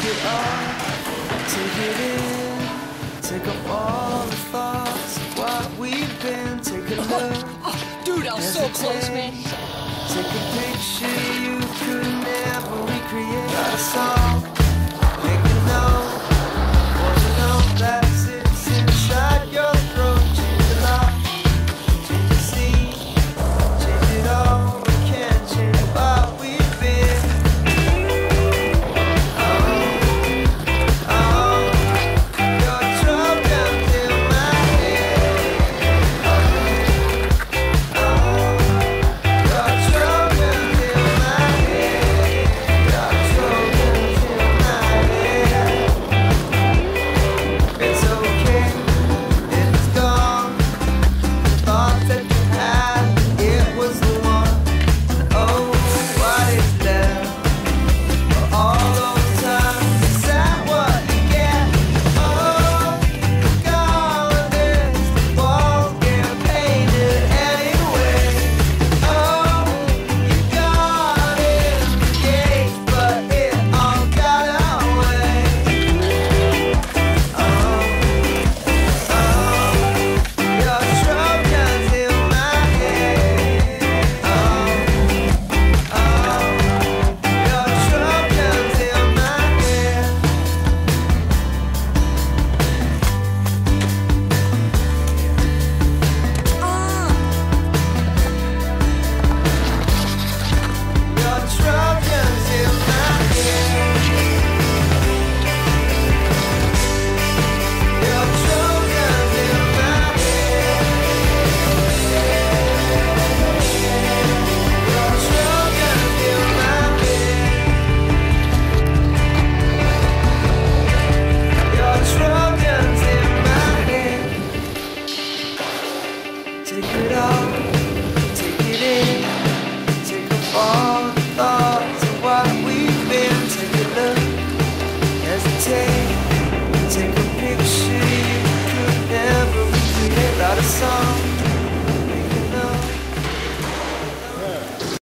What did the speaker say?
it all, take it in, take up all the thoughts of what we've been. Take a look, Dude, I was so close, man. take a picture you could never recreate. Got us all